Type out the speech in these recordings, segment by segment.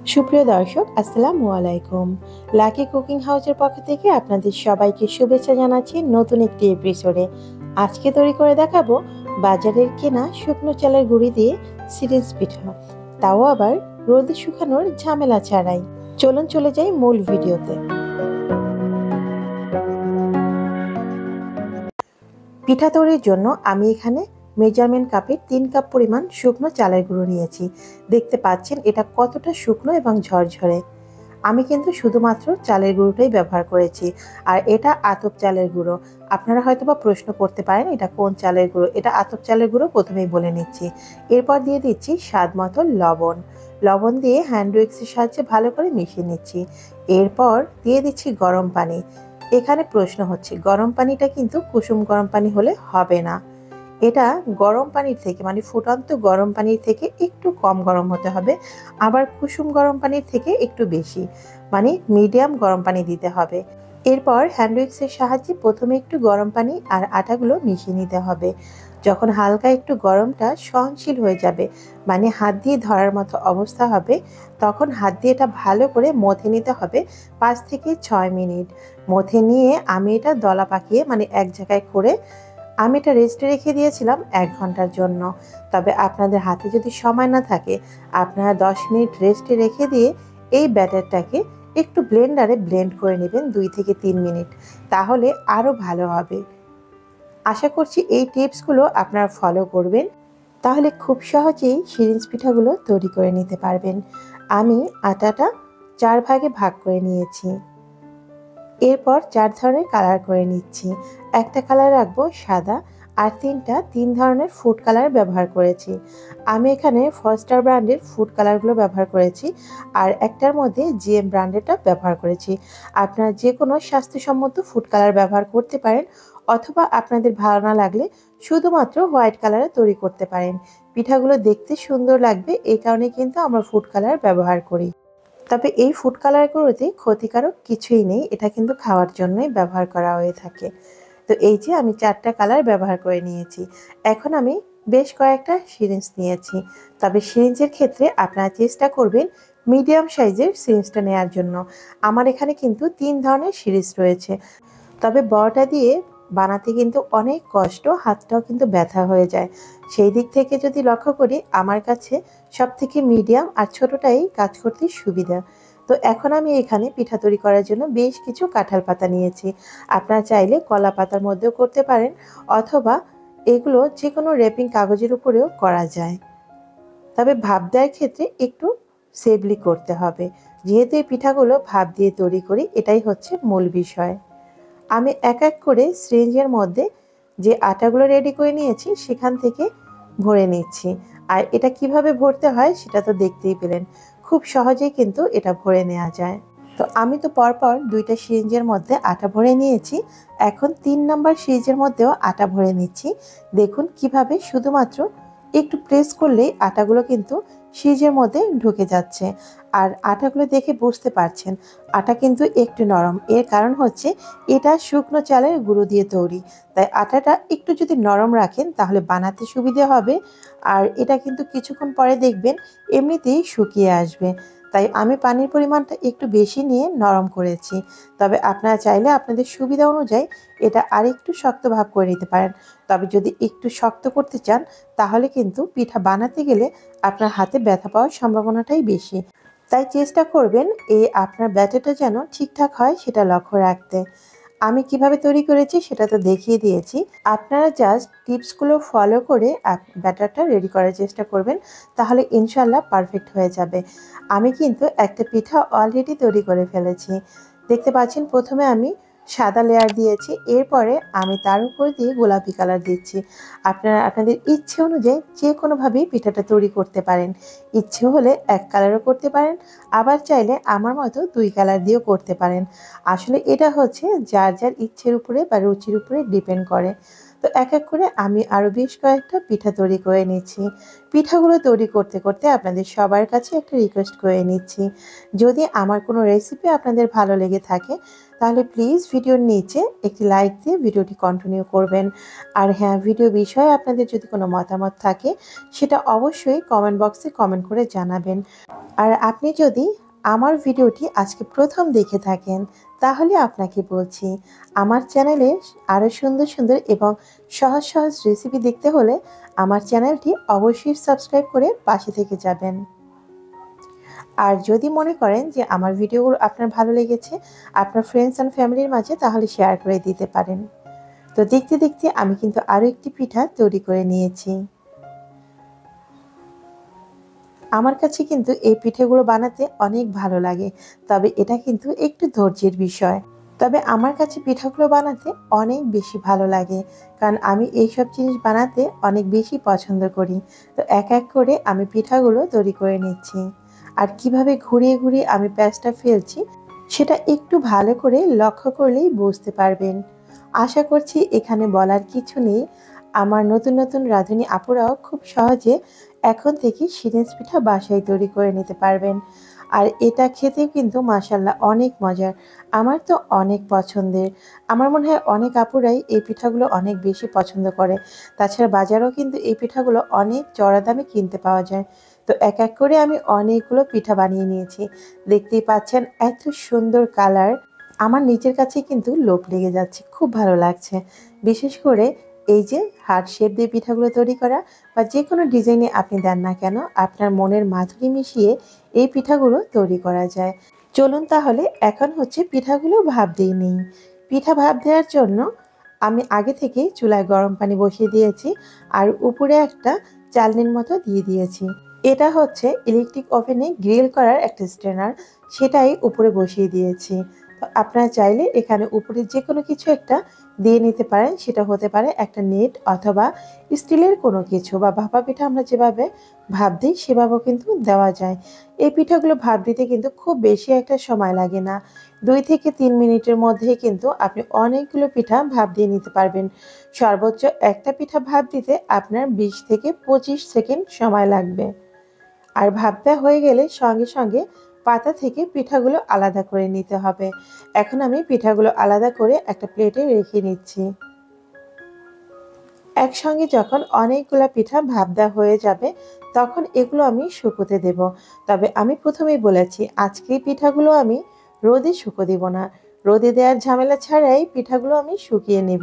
সুপ্রিয় দর্শক, আসসালামু আলাইকুম। লাকি কুকিং হাউসের পক্ষ থেকে আপনাদের সবাইকে শুভেচ্ছা জানাচ্ছি নতুন একটি এপিসোডে। আজকে তৈরি করে দেখাবো বাজারের কেনা শুকনো চালের গুঁড়ি দিয়ে সিরিঞ্জ পিঠা, তাও আবার রোদে শুকানোর ঝামেলা ছাড়াই। চলুন চলে যাই মূল ভিডিওতে। পিঠা তৈরির জন্য আমি এখানে মেজারমেন্ট কাপে 3 কাপ পরিমাণ শুকনো চালের গুঁড়ো নিয়েছি। দেখতে পাচ্ছেন এটা কতটা শুকনো এবং ঝরঝরে। আমি কিন্তু শুধুমাত্র চালের গুঁড়োটাই ব্যবহার করেছি, আর এটা আতপ চালের গুঁড়ো। আপনারা হয়তোবা প্রশ্ন করতে পারেন এটা কোন চালের গুঁড়ো। এটা আতপ চালের গুঁড়ো, প্রথমেই বলে নিচ্ছি। এরপর দিয়ে দিচ্ছি স্বাদ মতো লবণ দিয়ে হ্যান্ড উইক্সের সাহায্যে ভালো করে মিশিয়ে নিচ্ছি। এরপর দিয়ে দিচ্ছি গরম পানি। এখানে প্রশ্ন হচ্ছে, গরম পানিটা কিন্তু কুসুম গরম পানি হলে হবে না। এটা গরম পানির থেকে মানে ফুটন্ত গরম পানির থেকে একটু কম গরম হতে হবে, আবার কুসুম গরম পানির থেকে একটু বেশি, মানে মিডিয়াম গরম পানি দিতে হবে। এরপর হ্যান্ড উইক্সের সাহায্যে প্রথমে একটু গরম পানি আর আটাগুলো মিশিয়ে নিতে হবে। যখন হালকা একটু গরমটা সহনশীল হয়ে যাবে, মানে হাত দিয়ে ধরার মতো অবস্থা হবে, তখন হাত দিয়ে এটা ভালো করে মথে নিতে হবে 5 থেকে 6 মিনিট। মথে নিয়ে আমি এটা দলা পাকিয়ে মানে এক জায়গায় করে আমি এটা রেস্টে রেখে দিয়েছিলাম 1 ঘন্টার জন্য। তবে আপনাদের হাতে যদি সময় না থাকে, আপনারা 10 মিনিট রেস্টে রেখে দিয়ে এই ব্যাটারটাকে একটু ব্লেন্ডারে ব্লেন্ড করে নেবেন 2 থেকে 3 মিনিট, তাহলে আরও ভালো হবে। আশা করছি এই টিপসগুলো আপনারা ফলো করবেন, তাহলে খুব সহজেই সিরিঞ্জ পিঠাগুলো তৈরি করে নিতে পারবেন। আমি আটাটা 4 ভাগে ভাগ করে নিয়েছি। এরপর 4 ধরনের কালার করে নিচ্ছি। একটা কালার রাখবো সাদা, আর 3 ধরনের ফুড কালার ব্যবহার করেছি। আমি এখানে ফস্টার ব্র্যান্ডের ফুড কালারগুলো ব্যবহার করেছি, আর একটার মধ্যে জিএম ব্র্যান্ডেরটা ব্যবহার করেছি। আপনারা যে কোনো স্বাস্থ্যসম্মত ফুড কালার ব্যবহার করতে পারেন, অথবা আপনাদের ভালো না লাগলে শুধুমাত্র হোয়াইট কালারে তৈরি করতে পারেন। পিঠাগুলো দেখতে সুন্দর লাগবে, এই কারণে কিন্তু আমরা ফুড কালার ব্যবহার করি। তবে এই ফুড কালারগুলোতে ক্ষতিকারক কিছুই নেই, এটা কিন্তু খাওয়ার জন্যই ব্যবহার করা হয়ে থাকে। তো এই যে আমি 4টা কালার ব্যবহার করে নিয়েছি। এখন আমি বেশ কয়েকটা সিরিঞ্জ নিয়েছি। তবে সিরিঞ্জের ক্ষেত্রে আপনারা চেষ্টা করবেন মিডিয়াম সাইজের সিরিঞ্জটা নেওয়ার জন্য। আমার এখানে কিন্তু 3 ধরনের সিরিঞ্জ রয়েছে। তবে বড়টা দিয়ে বানাতে কিন্তু অনেক কষ্ট, হাতটাও কিন্তু ব্যথা হয়ে যায়। সেই দিক থেকে যদি লক্ষ্য করি, আমার কাছে সবথেকে মিডিয়াম আর ছোটটাই কাজ করতে সুবিধা। তো এখন আমি এখানে পিঠা তৈরি করার জন্য বেশ কিছু কাঁঠাল পাতা নিয়েছি। আপনারা চাইলে কলা পাতার মধ্যেও করতে পারেন, অথবা এগুলো যে কোনো র্যাপিং কাগজের উপরেও করা যায়। তবে ভাপ দেওয়ার ক্ষেত্রে একটু সেফলি করতে হবে, যেহেতু এই পিঠাগুলো ভাপ দিয়ে তৈরি করি, এটাই হচ্ছে মূল বিষয়। আমি এক এক করে সিরিঞ্জের মধ্যে যে আটাগুলো রেডি করে নিয়েছি সেখান থেকে ভরে নিচ্ছি। আর এটা কিভাবে ভরতে হয় সেটা তো দেখতেই পেলেন, খুব সহজেই কিন্তু এটা ভরে নেওয়া যায়। তো আমি তো পরপর 2টা সিরিঞ্জের মধ্যে আটা ভরে নিয়েছি। এখন 3 নম্বর সিরিঞ্জের মধ্যেও আটা ভরে নিচ্ছি। দেখুন কিভাবে শুধুমাত্র একটু প্রেস করলেই আটাগুলো কিন্তু সিরিঞ্জের মধ্যে ঢুকে যাচ্ছে। আর আটাগুলো দেখে বুঝতে পারছেন আটা কিন্তু একটু নরম, এর কারণ হচ্ছে এটা শুকনো চালের গুঁড়ো দিয়ে তৈরি। তাই আটাটা একটু যদি নরম রাখেন তাহলে বানাতে সুবিধে হবে। আর এটা কিন্তু কিছুক্ষণ পরে দেখবেন এমনিতেই শুকিয়ে আসবে। তাই আমি পানির পরিমাণটা একটু বেশি নিয়ে নরম করেছি। তবে আপনারা চাইলে আপনাদের সুবিধা অনুযায়ী এটা আরেকটু শক্ত ভাব করে নিতে পারেন। তবে যদি একটু শক্ত করতে চান, তাহলে কিন্তু পিঠা বানাতে গেলে আপনার হাতে ব্যথা পাওয়ার সম্ভাবনাটাই বেশি। তাই চেষ্টা করবেন এই আপনার ব্যাটারটা যেন ঠিকঠাক হয় সেটা লক্ষ্য রাখতে। আমি কিভাবে তৈরি করেছি সেটা তো দেখিয়ে দিয়েছি। আপনারা জাস্ট টিপসগুলো ফলো করে ব্যাটারটা রেডি করার চেষ্টা করবেন, তাহলে ইনশাল্লাহ পারফেক্ট হয়ে যাবে। আমি কিন্তু একটা পিঠা অলরেডি তৈরি করে ফেলেছি। দেখতে পাচ্ছেন প্রথমে আমি সাদা লেয়ার দিয়েছি, এরপরে আমি তার উপর দিয়ে গোলাপি কালার দিচ্ছি। আপনারা আপনাদের ইচ্ছে অনুযায়ী যে কোনোভাবেই পিঠাটা তৈরি করতে পারেন। ইচ্ছে হলে 1 কালারও করতে পারেন, আবার চাইলে আমার মতো 2 কালার দিয়েও করতে পারেন। আসলে এটা হচ্ছে যার যার ইচ্ছের উপরে বা রুচির উপরে ডিপেন্ড করে। তো এক এক করে আমি আরও বেশ কয়েকটা পিঠা তৈরি করে নিচ্ছি। পিঠাগুলো তৈরি করতে করতে আপনাদের সবার কাছে একটা রিকোয়েস্ট করে নিচ্ছি, যদি আমার কোনো রেসিপি আপনাদের ভালো লেগে থাকে তাহলে প্লিজ ভিডিওর নিচে একটি লাইক দিয়ে ভিডিওটি কন্টিনিউ করবেন। আর হ্যাঁ, ভিডিও বিষয়ে আপনাদের যদি কোনো মতামত থাকে সেটা অবশ্যই কমেন্ট বক্সে কমেন্ট করে জানাবেন। আর আপনি যদি আমার ভিডিওটি আজকে প্রথম দেখে থাকেন তাহলে আপনাকে বলছি, আমার চ্যানেলে আরও সুন্দর সুন্দর এবং সহজ সহজ রেসিপি দেখতে হলে আমার চ্যানেলটি অবশ্যই সাবস্ক্রাইব করে পাশে থেকে যাবেন। আর যদি মনে করেন যে আমার ভিডিওগুলো আপনার ভালো লেগেছে আপনার ফ্রেন্ডস অ্যান্ড ফ্যামিলির মাঝে, তাহলে শেয়ার করে দিতে পারেন। তো দেখতে দেখতে আমি কিন্তু আরও একটি পিঠা তৈরি করে নিয়েছি। আমার কাছে কিন্তু এই পিঠেগুলো বানাতে অনেক ভালো লাগে, তবে এটা কিন্তু একটু ধৈর্যের বিষয়। তবে আমার কাছে পিঠাগুলো বানাতে অনেক বেশি ভালো লাগে, কারণ আমি এইসব জিনিস বানাতে অনেক বেশি পছন্দ করি। তো এক এক করে আমি পিঠাগুলো তৈরি করে নিচ্ছি। আর কিভাবে ঘুরিয়ে ঘুরিয়ে আমি প্যাঁচটা ফেলছি সেটা একটু ভালো করে লক্ষ্য করলেই বুঝতে পারবেন। আশা করছি এখানে বলার কিছু নেই, আমার নতুন নতুন রাঁধুনি আপুরাও খুব সহজে এখন থেকে সিরিঞ্জ পিঠা বাসায় তৈরি করে নিতে পারবেন। আর এটা খেতেও কিন্তু মাশাল্লাহ অনেক মজার, আমার তো অনেক পছন্দের। আমার মনে হয় অনেক আপুরাই এই পিঠাগুলো অনেক বেশি পছন্দ করে। তাছাড়া বাজারেও কিন্তু এই পিঠাগুলো অনেক চড়া দামে কিনতে পাওয়া যায়। তো এক এক করে আমি অনেকগুলো পিঠা বানিয়ে নিয়েছি। দেখতেই পাচ্ছেন এত সুন্দর কালার, আমার নিজের কাছে কিন্তু লোভ লেগে যাচ্ছে, খুব ভালো লাগছে। বিশেষ করে এই যে হার্ট শেপ দিয়ে পিঠাগুলো তৈরি করা বা যে কোনো ডিজাইনে আপনি দেন না কেন, আপনার মনের মাধুরী মিশিয়ে এই পিঠাগুলো তৈরি করা যায়। চলুন তাহলে এখন হচ্ছে পিঠাগুলো ভাপ দিয়ে নিই। পিঠা ভাপ দেওয়ার জন্য আমি আগে থেকেই চুলায় গরম পানি বসিয়ে দিয়েছি আর উপরে একটা চালনির মতো দিয়ে দিয়েছি। এটা হচ্ছে ইলেকট্রিক ওভেনে গ্রিল করার একটা স্ট্রেনার, সেটাই উপরে বসিয়ে দিয়েছি। তো আপনারা চাইলে এখানে উপরে যে কোনো কিছু একটা দিয়ে নিতে পারেন, সেটা হতে পারে একটা নেট অথবা স্টিলের কোনো কিছু, বা ভাপা পিঠা আমরা যেভাবে ভাপ দিই সেভাবেও কিন্তু দেওয়া যায়। এই পিঠাগুলো ভাপ দিতে কিন্তু খুব বেশি একটা সময় লাগে না, 2 থেকে 3 মিনিটের মধ্যেই কিন্তু আপনি অনেকগুলো পিঠা ভাপ দিয়ে নিতে পারবেন। সর্বোচ্চ একটা পিঠা ভাপ দিতে আপনার 20 থেকে 25 সেকেন্ড সময় লাগবে। আর ভাপটা হয়ে গেলে সঙ্গে সঙ্গে পাতা থেকে পিঠাগুলো আলাদা করে নিতে হবে। এখন আমি পিঠাগুলো আলাদা করে একটা প্লেটে রেখে নিচ্ছি। একসঙ্গে যখন অনেকগুলো পিঠা ভাপ দেওয়া হয়ে যাবে তখন এগুলো আমি শুকোতে দেব। তবে আমি প্রথমেই বলেছি আজকে পিঠাগুলো আমি রোদে শুকো দেব না, রোদে দেওয়ার ঝামেলা ছাড়াই পিঠাগুলো আমি শুকিয়ে নেব।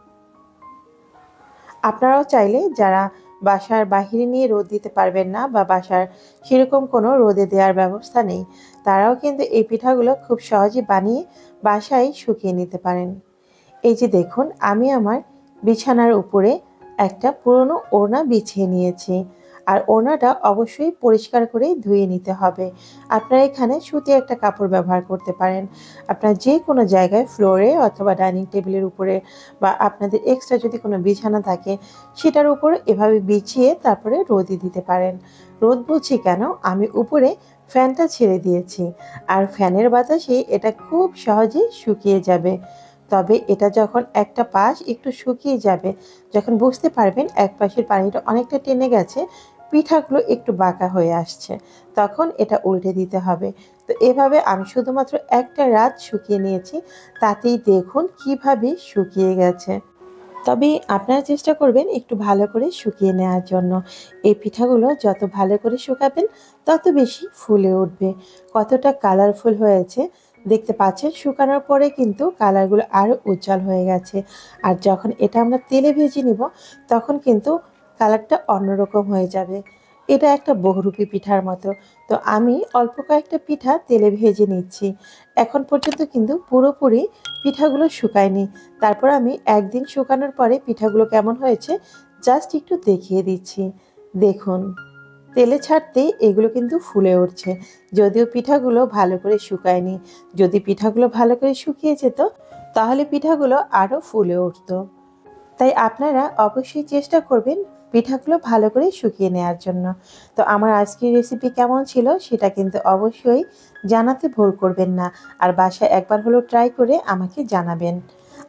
আপনারাও চাইলে যারা বাসার বাহিরে নিয়ে রোদ দিতে পারবেন না বা বাসার সেরকম কোনো রোদে দেওয়ার ব্যবস্থা নেই, তারাও কিন্তু এই পিঠাগুলো খুব সহজে বানিয়ে বাসায় শুকিয়ে নিতে পারেন। এই যে দেখুন, আমি আমার বিছানার উপরে একটা পুরনো ওড়না বিছিয়ে নিয়েছি। আর ওড়নাটা অবশ্যই পরিষ্কার করে ধুয়ে নিতে হবে। আপনারা এখানে সুতির একটা কাপড় ব্যবহার করতে পারেন। আপনার যে কোনো জায়গায় ফ্লোরে অথবা ডাইনিং টেবিলের উপরে বা আপনাদের এক্সট্রা যদি কোনো বিছানা থাকে সেটার উপর এভাবে বিছিয়ে তারপরে রোদে দিতে পারেন। রোদ বলছি কেন, আমি উপরে ফ্যানটা ছেড়ে দিয়েছি আর ফ্যানের বাতাসে এটা খুব সহজেই শুকিয়ে যাবে। তবে এটা যখন একটা পাশ একটু শুকিয়ে যাবে, যখন বুঝতে পারবেন এক পাশের পানিটা অনেকটা টেনে গেছে, পিঠাগুলো একটু বাঁকা হয়ে আসছে, তখন এটা উল্টে দিতে হবে। তো এভাবে আমি শুধুমাত্র একটা রাত শুকিয়ে নিয়েছি, তাতেই দেখুন কিভাবে শুকিয়ে গেছে। তবে আপনারা চেষ্টা করবেন একটু ভালো করে শুকিয়ে নেওয়ার জন্য। এই পিঠাগুলো যত ভালো করে শুকাবেন তত বেশি ফুলে উঠবে। কতটা কালারফুল হয়েছে দেখতে পাচ্ছেন, শুকানোর পরে কিন্তু কালারগুলো আরও উজ্জ্বল হয়ে গেছে। আর যখন এটা আমরা তেলে ভেজে নিব তখন কিন্তু কালারটা অন্যরকম হয়ে যাবে। এটা একটা বহুরূপী পিঠার মতো। তো আমি অল্প কয়েকটা পিঠা তেলে ভেজে নিচ্ছি। এখন পর্যন্ত কিন্তু পুরোপুরি পিঠাগুলো শুকায়নি। তারপর আমি একদিন শুকানোর পরে পিঠাগুলো কেমন হয়েছে জাস্ট একটু দেখিয়ে দিচ্ছি। দেখুন, তেলে ছাড়তেই এগুলো কিন্তু ফুলে উঠছে। যদিও পিঠাগুলো ভালো করে শুকায়নি, যদি পিঠাগুলো ভালো করে শুকিয়ে যেত তাহলে পিঠাগুলো আরও ফুলে উঠতো। তাই আপনারা অবশ্যই চেষ্টা করবেন পিঠাগুলো ভালো করে শুকিয়ে নেওয়ার জন্য। তো আমার আজকের রেসিপি কেমন ছিল সেটা কিন্তু অবশ্যই জানাতে ভুল করবেন না। আর বাসায় একবার হলেও ট্রাই করে আমাকে জানাবেন।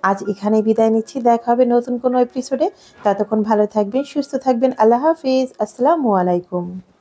আজ এখানেই বিদায় নিচ্ছি। দেখা হবে নতুন কোনো এপিসোডে। ততক্ষণ ভালো থাকবেন, সুস্থ থাকবেন। আল্লাহ হাফিজ। আসসালামু আলাইকুম।